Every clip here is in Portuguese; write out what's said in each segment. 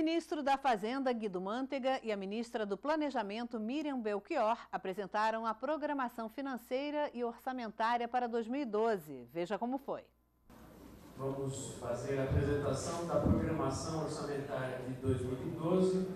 ministro da Fazenda, Guido Mantega, e a ministra do Planejamento, Miriam Belchior, apresentaram a programação financeira e orçamentária para 2012. Veja como foi. Vamos fazer a apresentação da programação orçamentária de 2012.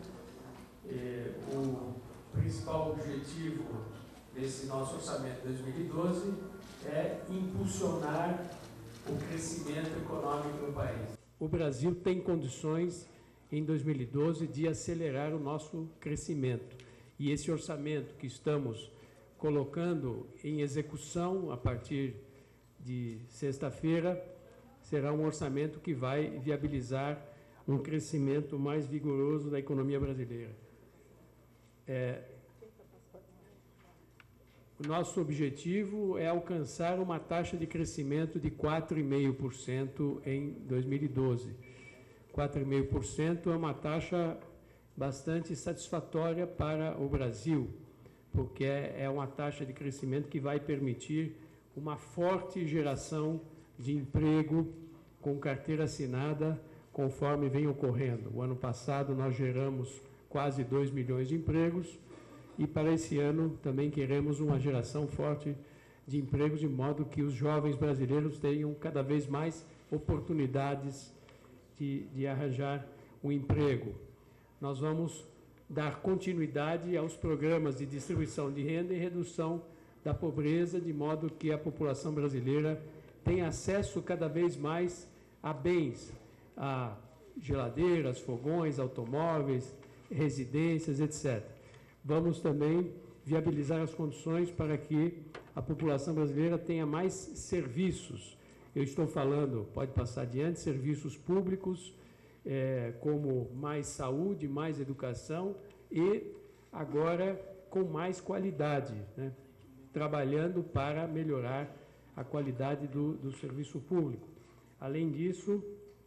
O principal objetivo desse nosso orçamento de 2012 é impulsionar o crescimento econômico no país. O Brasil tem condições, em 2012, de acelerar o nosso crescimento. E esse orçamento que estamos colocando em execução a partir de sexta-feira será um orçamento que vai viabilizar um crescimento mais vigoroso da economia brasileira. O nosso objetivo é alcançar uma taxa de crescimento de 4,5% em 2012. 4,5% é uma taxa bastante satisfatória para o Brasil, porque é uma taxa de crescimento que vai permitir uma forte geração de emprego com carteira assinada, conforme vem ocorrendo. O ano passado nós geramos quase 2 milhões de empregos e para esse ano também queremos uma geração forte de empregos, de modo que os jovens brasileiros tenham cada vez mais oportunidades de arranjar um emprego. Nós vamos dar continuidade aos programas de distribuição de renda e redução da pobreza, de modo que a população brasileira tenha acesso cada vez mais a bens, a geladeiras, fogões, automóveis, residências, etc. Vamos também viabilizar as condições para que a população brasileira tenha mais serviços. Eu estou falando, pode passar adiante, serviços públicos, como mais saúde, mais educação e agora com mais qualidade, né? Trabalhando para melhorar a qualidade do serviço público. Além disso,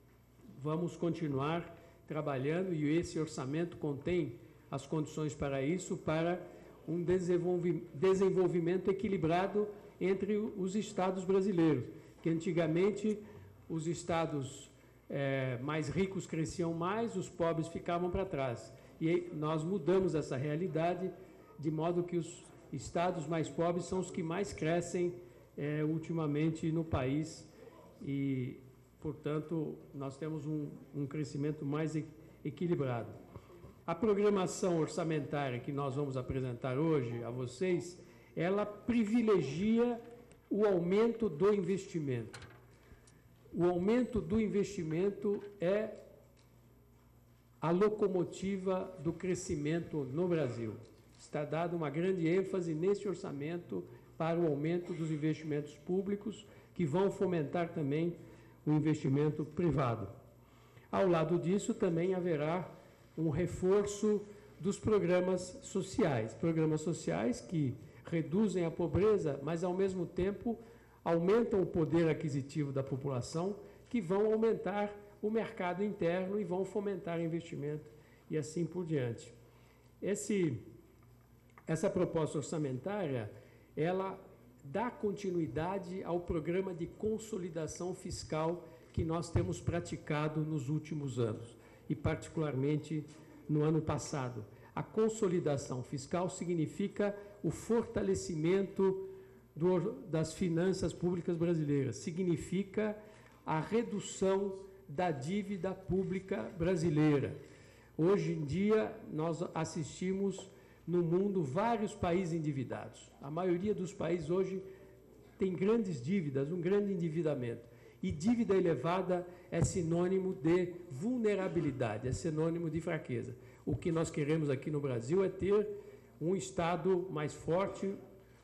vamos continuar trabalhando, e esse orçamento contém as condições para isso, para um desenvolvimento equilibrado entre os estados brasileiros, que antigamente os estados mais ricos cresciam mais, os pobres ficavam para trás. E nós mudamos essa realidade, de modo que os estados mais pobres são os que mais crescem ultimamente no país e, portanto, nós temos um crescimento mais equilibrado. A programação orçamentária que nós vamos apresentar hoje a vocês, ela privilegia o aumento do investimento. O aumento do investimento é a locomotiva do crescimento no Brasil. Está dada uma grande ênfase nesse orçamento para o aumento dos investimentos públicos, que vão fomentar também o investimento privado. Ao lado disso, também haverá um reforço dos programas sociais que reduzem a pobreza, mas, ao mesmo tempo, aumentam o poder aquisitivo da população, que vão aumentar o mercado interno e vão fomentar investimento e assim por diante. Essa proposta orçamentária, ela dá continuidade ao programa de consolidação fiscal que nós temos praticado nos últimos anos, e particularmente no ano passado. A consolidação fiscal significa o fortalecimento das finanças públicas brasileiras, significa a redução da dívida pública brasileira. Hoje em dia, nós assistimos no mundo vários países endividados. A maioria dos países hoje tem grandes dívidas, um grande endividamento. E dívida elevada é sinônimo de vulnerabilidade, é sinônimo de fraqueza. O que nós queremos aqui no Brasil é ter um Estado mais forte,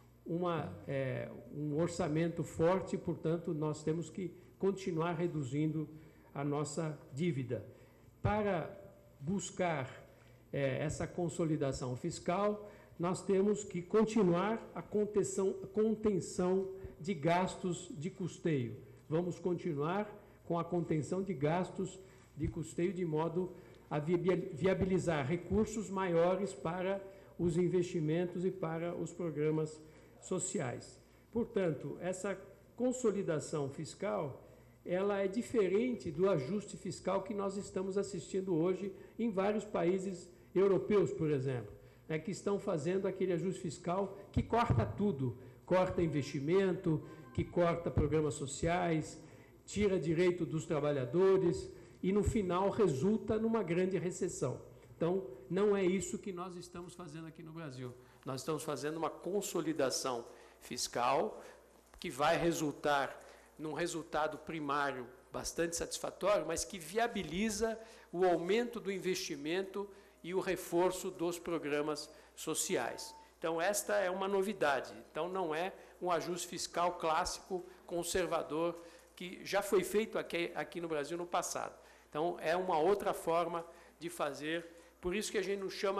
um orçamento forte, portanto, nós temos que continuar reduzindo a nossa dívida. Para buscar essa consolidação fiscal, nós temos que continuar a contenção de gastos de custeio. Vamos continuar com a contenção de gastos de custeio, de modo a viabilizar recursos maiores para os investimentos e para os programas sociais. Portanto, essa consolidação fiscal, ela é diferente do ajuste fiscal que nós estamos assistindo hoje em vários países europeus, por exemplo, né, que estão fazendo aquele ajuste fiscal que corta tudo, corta investimento, que corta programas sociais, tira direito dos trabalhadores e, no final, resulta numa grande recessão. Então, não é isso que nós estamos fazendo aqui no Brasil. Nós estamos fazendo uma consolidação fiscal que vai resultar num resultado primário bastante satisfatório, mas que viabiliza o aumento do investimento e o reforço dos programas sociais. Então, esta é uma novidade. Então, não é um ajuste fiscal clássico, conservador, que já foi feito aqui no Brasil no passado. Então, é uma outra forma de fazer. Por isso que a gente não chama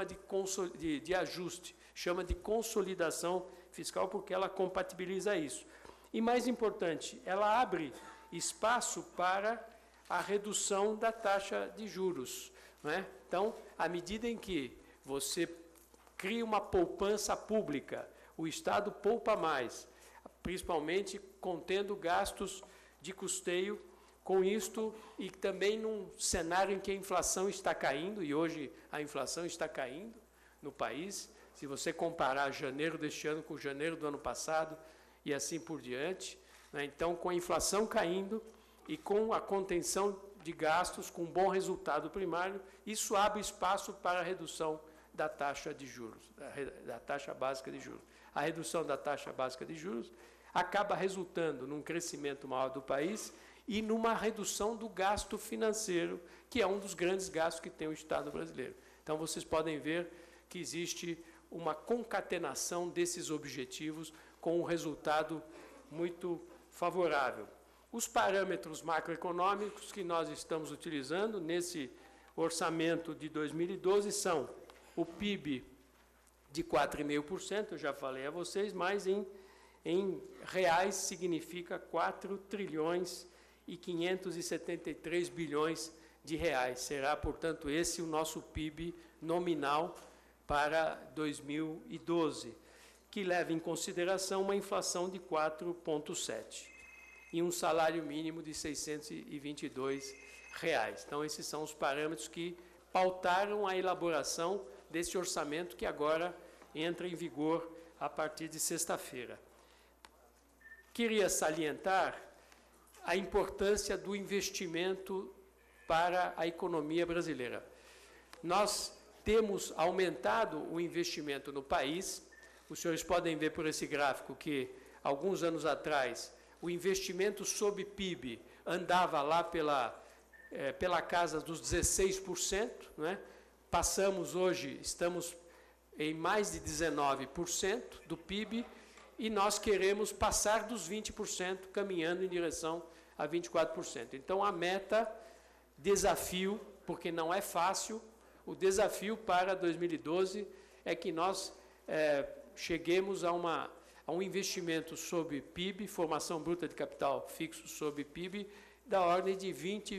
de ajuste, chama de consolidação fiscal, porque ela compatibiliza isso. E, mais importante, ela abre espaço para a redução da taxa de juros, não é? Então, à medida em que você cria uma poupança pública, o Estado poupa mais, principalmente contendo gastos de custeio. Com isto, e também num cenário em que a inflação está caindo, e hoje a inflação está caindo no país, se você comparar janeiro deste ano com janeiro do ano passado, e assim por diante, né? Então, com a inflação caindo e com a contenção de gastos, com bom resultado primário, isso abre espaço para a redução da taxa de juros, da taxa básica de juros. A redução da taxa básica de juros acaba resultando num crescimento maior do país e numa redução do gasto financeiro, que é um dos grandes gastos que tem o Estado brasileiro. Então, vocês podem ver que existe uma concatenação desses objetivos com um resultado muito favorável. Os parâmetros macroeconômicos que nós estamos utilizando nesse orçamento de 2012 são o PIB de 4,5%, eu já falei a vocês, mas em reais significa 4 trilhões e 573 bilhões de reais. Será, portanto, esse o nosso PIB nominal para 2012, que leva em consideração uma inflação de 4,7% e um salário mínimo de R$ 622. Então, esses são os parâmetros que pautaram a elaboração desse orçamento que agora entra em vigor a partir de sexta-feira. Queria salientar a importância do investimento para a economia brasileira. Nós temos aumentado o investimento no país. Os senhores podem ver por esse gráfico que, alguns anos atrás, o investimento sobre PIB andava lá pela casa dos 16%, né? Passamos hoje, estamos em mais de 19% do PIB, e nós queremos passar dos 20%, caminhando em direção a 24%. Então, a meta, desafio, porque não é fácil, o desafio para 2012 é que nós cheguemos a um investimento sobre PIB, formação bruta de capital fixo sobre PIB, da ordem de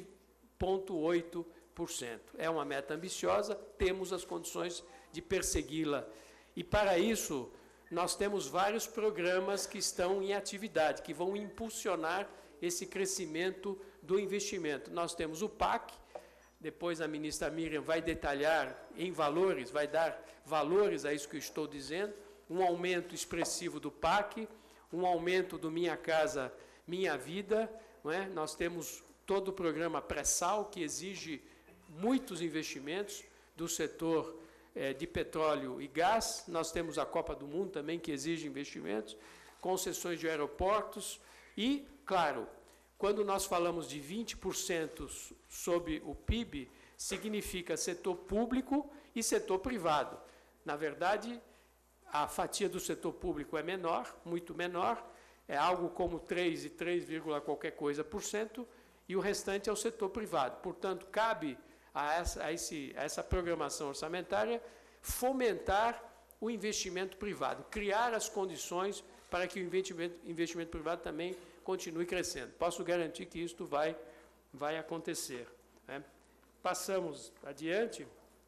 20,8%. É uma meta ambiciosa, temos as condições de persegui-la. E, para isso, nós temos vários programas que estão em atividade, que vão impulsionar esse crescimento do investimento. Nós temos o PAC, depois a ministra Miriam vai detalhar em valores, vai dar valores a isso que eu estou dizendo, um aumento expressivo do PAC, um aumento do Minha Casa Minha Vida, não é? Nós temos todo o programa pré-sal, que exige muitos investimentos do setor de petróleo e gás. Nós temos a Copa do Mundo também, que exige investimentos, concessões de aeroportos e, claro, quando nós falamos de 20% sobre o PIB, significa setor público e setor privado. Na verdade, a fatia do setor público é menor, muito menor, é algo como 3 e 3, qualquer coisa por cento, e o restante é o setor privado. Portanto, cabe a essa programação orçamentária fomentar o investimento privado, criar as condições para que o investimento privado também continue crescendo. Posso garantir que isto vai acontecer, né? Passamos adiante.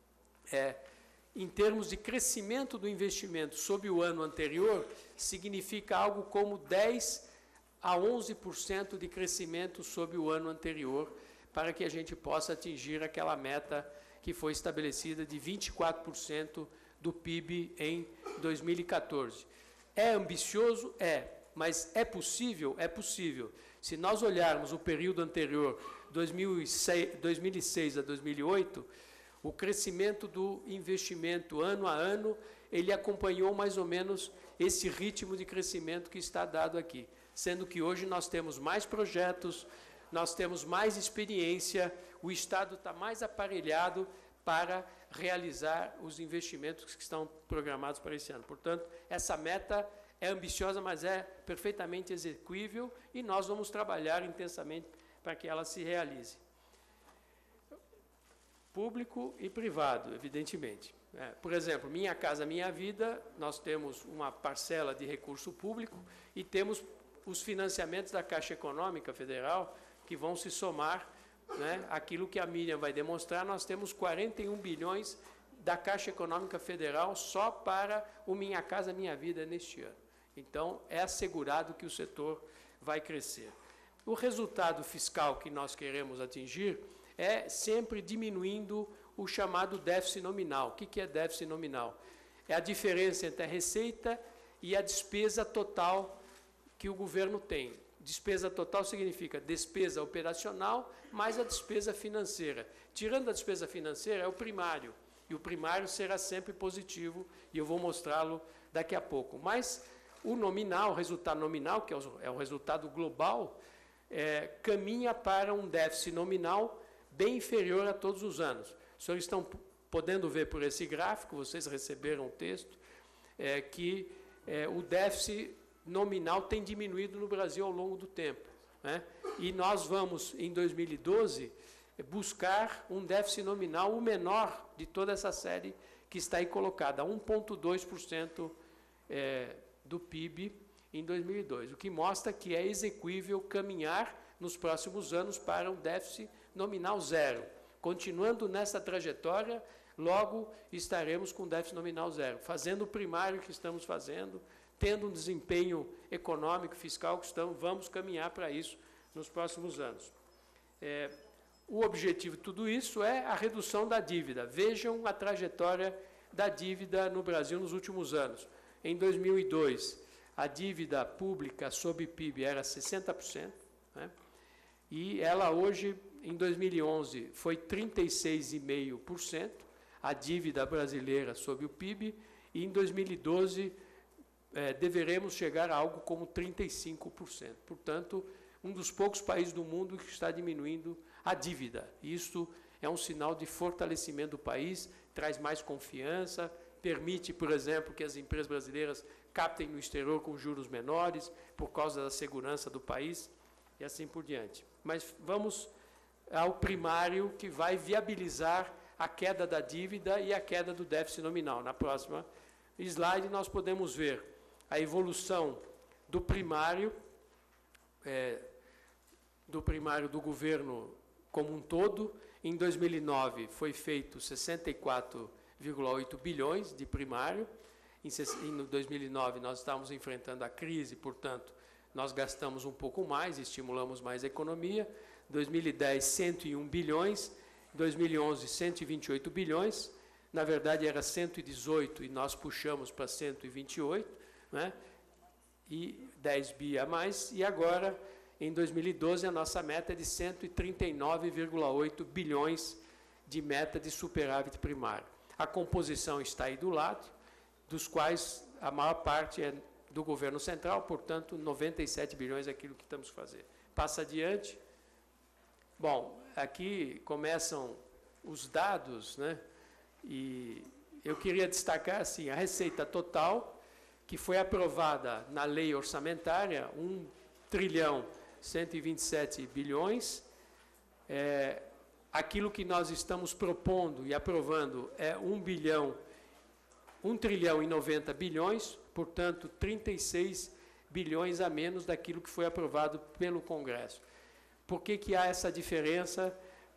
Em termos de crescimento do investimento sobre o ano anterior, significa algo como 10 a 11% de crescimento sobre o ano anterior, para que a gente possa atingir aquela meta que foi estabelecida de 24% do PIB em 2014. É ambicioso? É, mas é possível? É possível. Se nós olharmos o período anterior, 2006 a 2008, o crescimento do investimento ano a ano, ele acompanhou mais ou menos esse ritmo de crescimento que está dado aqui, sendo que hoje nós temos mais projetos, nós temos mais experiência, o Estado está mais aparelhado para realizar os investimentos que estão programados para esse ano. Portanto, essa meta é ambiciosa, mas é perfeitamente execuível e nós vamos trabalhar intensamente para que ela se realize. Público e privado, evidentemente. Por exemplo, Minha Casa Minha Vida, nós temos uma parcela de recurso público e temos os financiamentos da Caixa Econômica Federal que vão se somar, né, aquilo que a Miriam vai demonstrar. Nós temos 41 bilhões da Caixa Econômica Federal só para o Minha Casa Minha Vida neste ano. Então, é assegurado que o setor vai crescer. O resultado fiscal que nós queremos atingir é sempre diminuindo o chamado déficit nominal. O que é déficit nominal? É a diferença entre a receita e a despesa total que o governo tem. Despesa total significa despesa operacional mais a despesa financeira. Tirando a despesa financeira, é o primário. E o primário será sempre positivo, e eu vou mostrá-lo daqui a pouco. Mas o nominal, o resultado nominal, que é o resultado global, caminha para um déficit nominal bem inferior a todos os anos. Os senhores estão podendo ver por esse gráfico, vocês receberam o texto, que o déficit nominal tem diminuído no Brasil ao longo do tempo, né? E nós vamos, em 2012, buscar um déficit nominal, o menor de toda essa série que está aí colocada, 1,2% do PIB em 2002, o que mostra que é execuível caminhar nos próximos anos para um déficit nominal zero. Continuando nessa trajetória, logo estaremos com déficit nominal zero, fazendo o primário que estamos fazendo, tendo um desempenho econômico, fiscal que vamos caminhar para isso nos próximos anos. O objetivo de tudo isso é a redução da dívida. Vejam a trajetória da dívida no Brasil nos últimos anos. Em 2002, a dívida pública sobre PIB era 60%, né? E ela hoje, em 2011, foi 36,5%, a dívida brasileira sobre o PIB, e em 2012 deveremos chegar a algo como 35%. Portanto, um dos poucos países do mundo que está diminuindo a dívida. Isso é um sinal de fortalecimento do país, traz mais confiança, permite, por exemplo, que as empresas brasileiras captem no exterior com juros menores, por causa da segurança do país, e assim por diante. Mas vamos ao primário, que vai viabilizar a queda da dívida e a queda do déficit nominal. Na próxima slide, nós podemos ver a evolução do primário do governo como um todo. Em 2009, foi feito 64,8 bilhões de primário. Em 2009, nós estávamos enfrentando a crise, portanto, nós gastamos um pouco mais, estimulamos mais a economia. 2010, 101 bilhões. 2011, 128 bilhões. Na verdade, era 118 e nós puxamos para 128, né? E 10 bi a mais. E agora, em 2012, a nossa meta é de 139,8 bilhões de meta de superávit primário. A composição está aí do lado, dos quais a maior parte é do governo central, portanto, 97 bilhões é aquilo que estamos a fazer. Passa adiante. Bom, aqui começam os dados, né? E eu queria destacar assim, a receita total, que foi aprovada na lei orçamentária, 1.127 bilhões. Aquilo que nós estamos propondo e aprovando é 1 trilhão e 90 bilhões, portanto, 36 bilhões a menos daquilo que foi aprovado pelo Congresso. Por que há essa diferença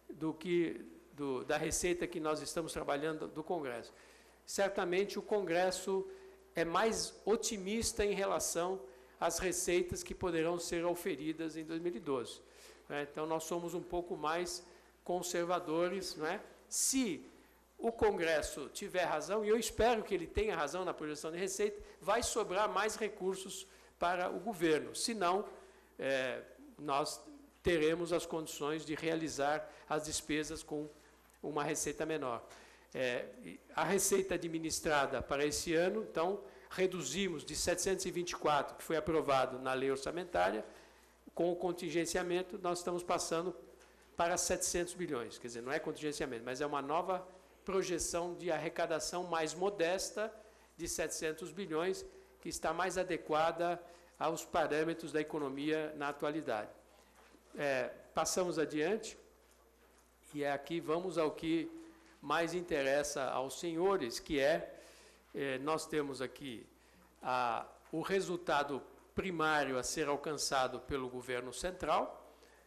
da receita que nós estamos trabalhando do Congresso? Certamente o Congresso é mais otimista em relação as receitas que poderão ser auferidas em 2012. Então, nós somos um pouco mais conservadores. Se o Congresso tiver razão, e eu espero que ele tenha razão na projeção de receita, vai sobrar mais recursos para o governo. Senão, nós teremos as condições de realizar as despesas com uma receita menor. A receita administrada para esse ano, então, reduzimos de 724, que foi aprovado na lei orçamentária, com o contingenciamento, nós estamos passando para 700 bilhões. Quer dizer, não é contingenciamento, mas é uma nova projeção de arrecadação mais modesta de 700 bilhões, que está mais adequada aos parâmetros da economia na atualidade. Passamos adiante, e aqui vamos ao que mais interessa aos senhores, que nós temos aqui o resultado primário a ser alcançado pelo governo central,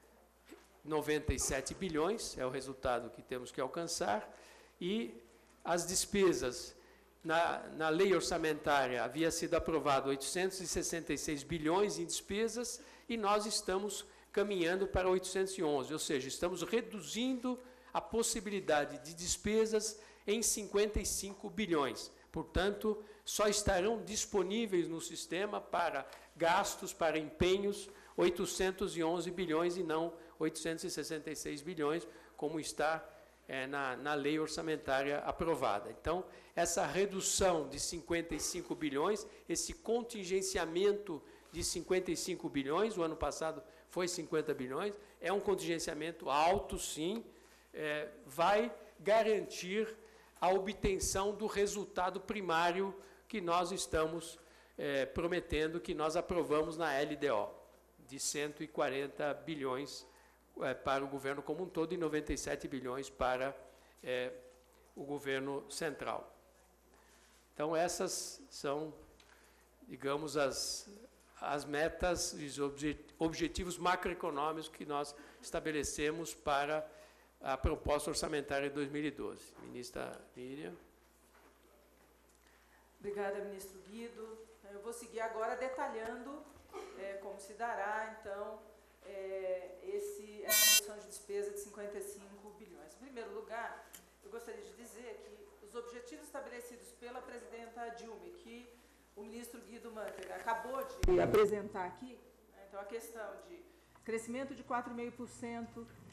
97 bilhões é o resultado que temos que alcançar, e as despesas, na lei orçamentária havia sido aprovado 866 bilhões em despesas, e nós estamos caminhando para 811, ou seja, estamos reduzindo a possibilidade de despesas em 55 bilhões. Portanto, só estarão disponíveis no sistema para gastos, para empenhos, 811 bilhões e não 866 bilhões, como está na lei orçamentária aprovada. Então, essa redução de 55 bilhões, esse contingenciamento de 55 bilhões, o ano passado foi 50 bilhões, é um contingenciamento alto, sim, vai garantir a obtenção do resultado primário que nós estamos prometendo, que nós aprovamos na LDO, de 140 bilhões para o governo como um todo e 97 bilhões para o governo central. Então, essas são, digamos, as metas, os objetivos macroeconômicos que nós estabelecemos para a proposta orçamentária de 2012. Ministra Miriam. Obrigada, ministro Guido. Eu vou seguir agora detalhando como se dará, então, essa redução de despesa de 55 bilhões. Em primeiro lugar, eu gostaria de dizer que os objetivos estabelecidos pela presidenta Dilma, que o ministro Guido Mantega acabou de apresentar aqui, então a questão de crescimento de 4,5%,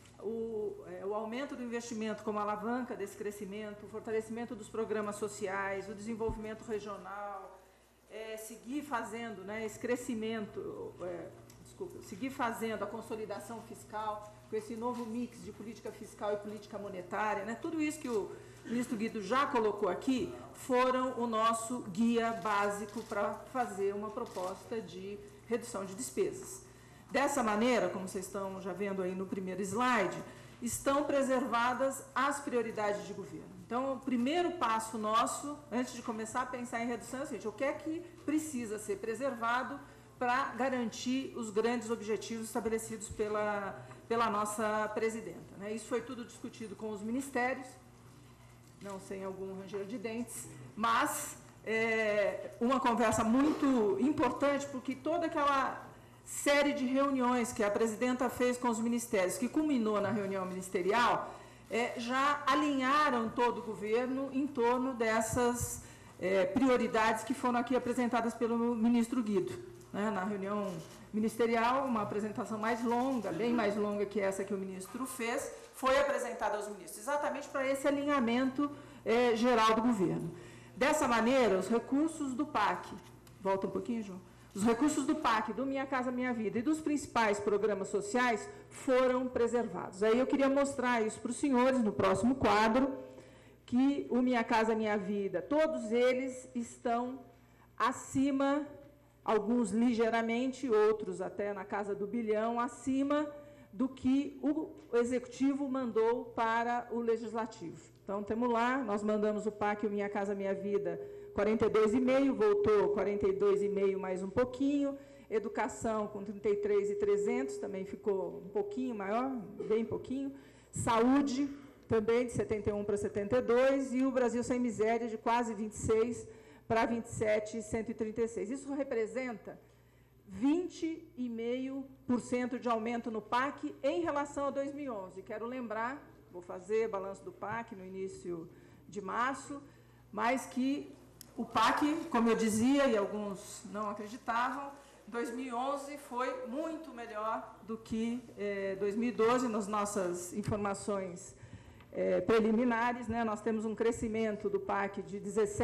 o aumento do investimento como alavanca desse crescimento, o fortalecimento dos programas sociais, o desenvolvimento regional, seguir fazendo esse crescimento, seguir fazendo a consolidação fiscal, com esse novo mix de política fiscal e política monetária, tudo isso que o ministro Guido já colocou aqui, foram o nosso guia básico para fazer uma proposta de redução de despesas. Dessa maneira, como vocês estão já vendo aí no primeiro slide, estão preservadas as prioridades de governo. Então, o primeiro passo nosso, antes de começar a pensar em redução, é o seguinte: o que é que precisa ser preservado para garantir os grandes objetivos estabelecidos pela nossa presidenta. Isso foi tudo discutido com os ministérios, não sem algum ranger de dentes, mas uma conversa muito importante, porque toda aquela série de reuniões que a presidenta fez com os ministérios, que culminou na reunião ministerial, já alinharam todo o governo em torno dessas prioridades que foram aqui apresentadas pelo ministro Guido. Na reunião ministerial, uma apresentação mais longa, bem mais longa que essa que o ministro fez, foi apresentada aos ministros, exatamente para esse alinhamento geral do governo. Dessa maneira, os recursos do PAC, volta um pouquinho, João, os recursos do PAC, do Minha Casa Minha Vida e dos principais programas sociais foram preservados. Aí eu queria mostrar isso para os senhores no próximo quadro, que o Minha Casa Minha Vida, todos eles estão acima, alguns ligeiramente, outros até na casa do bilhão, acima do que o Executivo mandou para o Legislativo. Então, temos lá, nós mandamos o PAC, o Minha Casa Minha Vida, 42,5, voltou 42,5 mais um pouquinho, Educação com 33,300, também ficou um pouquinho maior, bem pouquinho, Saúde também de 71 para 72, e o Brasil Sem Miséria de quase 26 para 27,136. Isso representa 20,5% de aumento no PAC em relação a 2011. Quero lembrar, vou fazer balanço do PAC no início de março, mas que o PAC, como eu dizia, e alguns não acreditavam, 2011 foi muito melhor do que 2012, nas nossas informações preliminares, né? Nós temos um crescimento do PAC de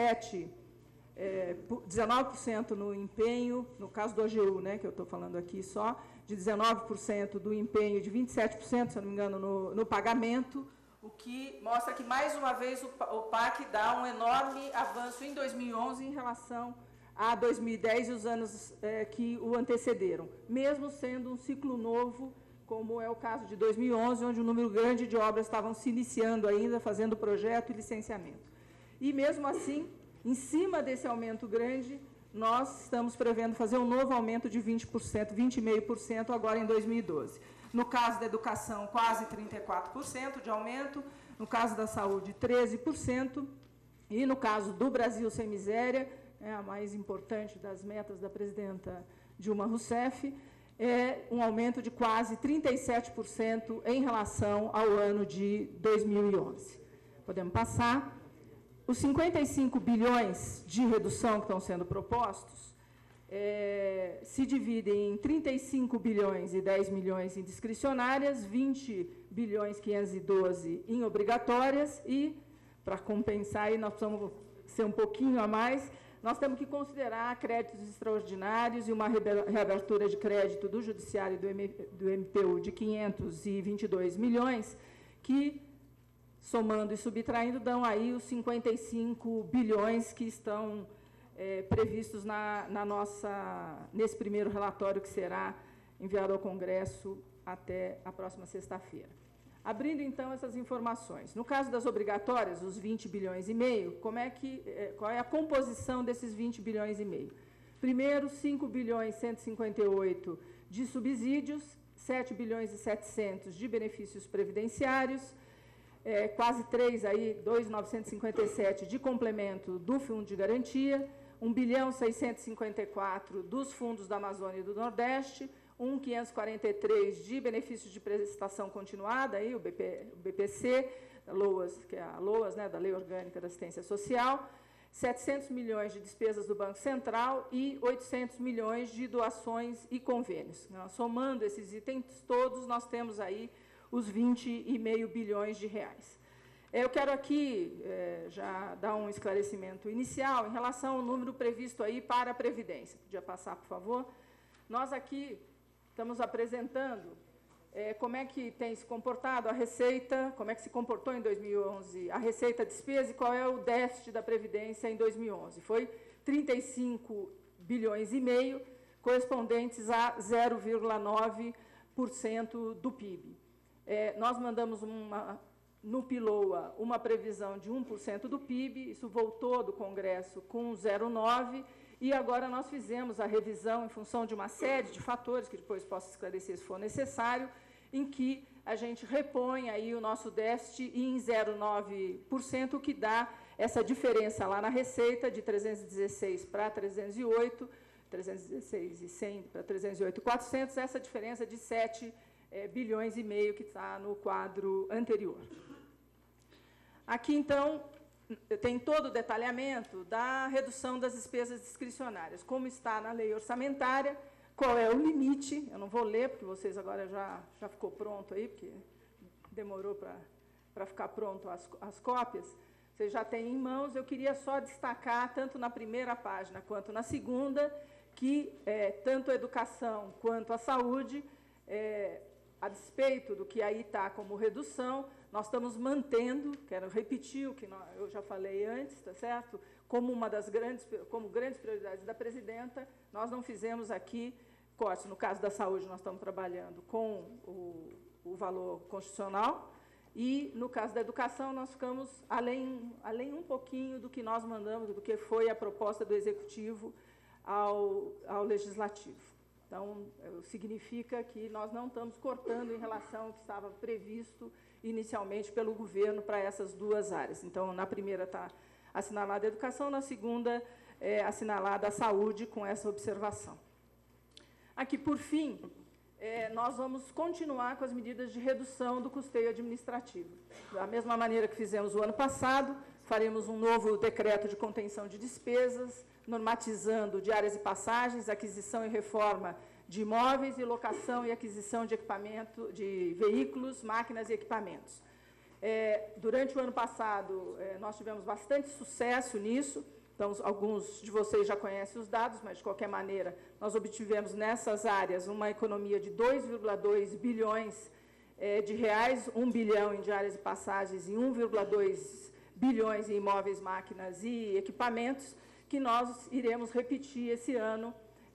19% no empenho, no caso do AGU, né, que eu estou falando aqui só, de 19% do empenho, de 27%, se eu não me engano, no pagamento, o que mostra que, mais uma vez, o PAC dá um enorme avanço em 2011 em relação a 2010 e os anos que o antecederam, mesmo sendo um ciclo novo, como é o caso de 2011, onde um número grande de obras estavam se iniciando ainda, fazendo projeto e licenciamento. E, mesmo assim, em cima desse aumento grande, nós estamos prevendo fazer um novo aumento de 20%, 20,5% agora em 2012. No caso da educação, quase 34% de aumento, no caso da saúde, 13%, e no caso do Brasil Sem Miséria, a mais importante das metas da presidenta Dilma Rousseff, é um aumento de quase 37% em relação ao ano de 2011. Podemos passar. Os 55 bilhões de redução que estão sendo propostos se dividem em 35 bilhões e 10 milhões em discricionárias, 20 bilhões 512 em obrigatórias e, para compensar, aí nós precisamos ser um pouquinho a mais, nós temos que considerar créditos extraordinários e uma reabertura de crédito do Judiciário e do MPU de 522 milhões, que, somando e subtraindo, dão aí os 55 bilhões que estão previstos nesse primeiro relatório que será enviado ao Congresso até a próxima sexta-feira. Abrindo, então, essas informações. No caso das obrigatórias, os 20 bilhões e meio, qual é a composição desses 20 bilhões e meio? Primeiro, 5 bilhões e 158 de subsídios, 7 bilhões e 700 de benefícios previdenciários, quase 3 aí, 2.957 de complemento do Fundo de Garantia, 1 bilhão 654 dos fundos da Amazônia e do Nordeste, 1.543 de benefícios de prestação continuada, aí, o BPC, LOAS, que é a LOAS, né, da Lei Orgânica da Assistência Social, 700 milhões de despesas do Banco Central e 800 milhões de doações e convênios. Somando esses itens todos, nós temos aí os 20,5 bilhões de reais. Eu quero aqui já dar um esclarecimento inicial em relação ao número previsto aí para a Previdência. Podia passar, por favor? Nós aqui estamos apresentando como é que tem se comportado a Receita, como é que se comportou em 2011 a Receita, a despesa e qual é o déficit da Previdência em 2011. Foi 35 bilhões e meio, correspondentes a 0,9% do PIB. Nós mandamos no PILOA uma previsão de 1% do PIB, isso voltou do Congresso com 0,9%, e agora nós fizemos a revisão em função de uma série de fatores, que depois posso esclarecer se for necessário, em que a gente repõe aí o nosso déficit em 0,9%, o que dá essa diferença lá na Receita, de 316 para 308, 316 e 100 para 308 e 400, essa diferença de 7 bilhões e meio que está no quadro anterior. Aqui, então, tem todo o detalhamento da redução das despesas discricionárias, como está na lei orçamentária, qual é o limite, eu não vou ler, porque vocês agora já ficou pronto aí, porque demorou para ficar pronto as cópias, vocês já têm em mãos. Eu queria só destacar, tanto na primeira página quanto na segunda, que tanto a educação quanto a saúde, a despeito do que aí está como redução, nós estamos mantendo, quero repetir o que eu já falei antes, tá certo? Como grandes prioridades da presidenta, nós não fizemos aqui cortes. No caso da saúde, nós estamos trabalhando com o valor constitucional, e no caso da educação, nós ficamos além um pouquinho do que nós mandamos, do que foi a proposta do Executivo ao Legislativo. Então, significa que nós não estamos cortando em relação ao que estava previsto inicialmente pelo governo para essas duas áreas. Então, na primeira está assinalada a educação, na segunda é assinalada a saúde, com essa observação. Aqui, por fim, nós vamos continuar com as medidas de redução do custeio administrativo. Da mesma maneira que fizemos o ano passado, faremos um novo decreto de contenção de despesas, normatizando diárias e passagens, aquisição e reforma de imóveis e locação e aquisição de equipamento, de veículos, máquinas e equipamentos. Durante o ano passado, nós tivemos bastante sucesso nisso. Então, alguns de vocês já conhecem os dados, mas, de qualquer maneira, nós obtivemos nessas áreas uma economia de 2,2 bilhões de reais, 1 bilhão em diárias e passagens e 1,2 bilhões em imóveis, máquinas e equipamentos, que nós iremos repetir esse ano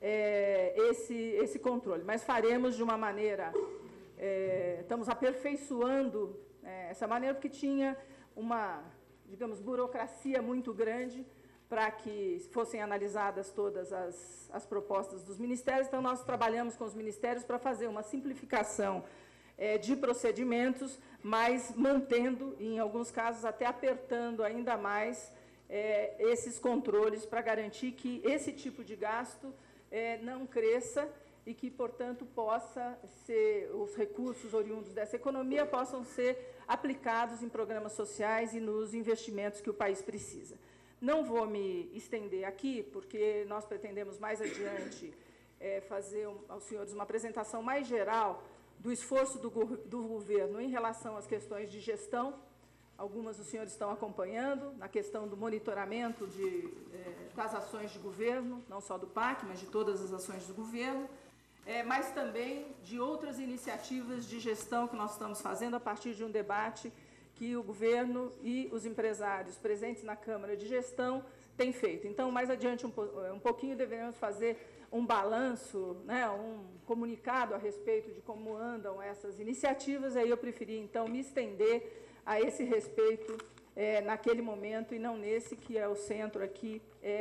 esse controle. Mas faremos de uma maneira, estamos aperfeiçoando essa maneira, porque tinha uma, digamos, burocracia muito grande para que fossem analisadas todas as propostas dos ministérios. Então, nós trabalhamos com os ministérios para fazer uma simplificação de procedimentos, mas mantendo, em alguns casos, até apertando ainda mais esses controles para garantir que esse tipo de gasto não cresça e que, portanto, possa ser, os recursos oriundos dessa economia possam ser aplicados em programas sociais e nos investimentos que o país precisa. Não vou me estender aqui, porque nós pretendemos mais adiante fazer aos senhores uma apresentação mais geral do esforço do governo em relação às questões de gestão. Algumas os senhores estão acompanhando, na questão do monitoramento das ações de governo, não só do PAC, mas de todas as ações do governo, mas também de outras iniciativas de gestão que nós estamos fazendo a partir de um debate que o governo e os empresários presentes na Câmara de Gestão têm feito. Então, mais adiante um pouquinho, deveremos fazer um balanço, um comunicado a respeito de como andam essas iniciativas. Aí eu preferi, então, me estender a esse respeito naquele momento e não nesse, que é o centro aqui,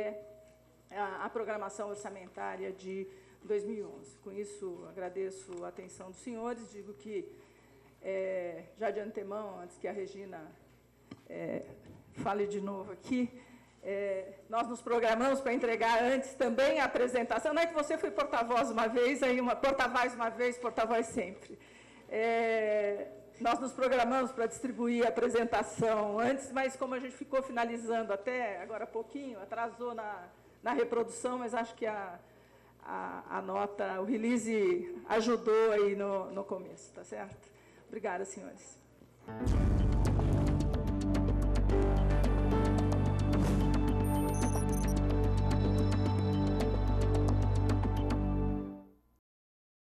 a programação orçamentária de 2011. Com isso, agradeço a atenção dos senhores, digo que já de antemão, antes que a Regina fale de novo aqui, nós nos programamos para entregar antes também a apresentação. Não é que você foi porta-voz uma vez, porta-voz uma vez, porta-voz sempre. Nós nos programamos para distribuir a apresentação antes, mas como a gente ficou finalizando até agora há pouquinho, atrasou na reprodução, mas acho que a nota, o release ajudou aí no começo, tá certo? Obrigada, senhores.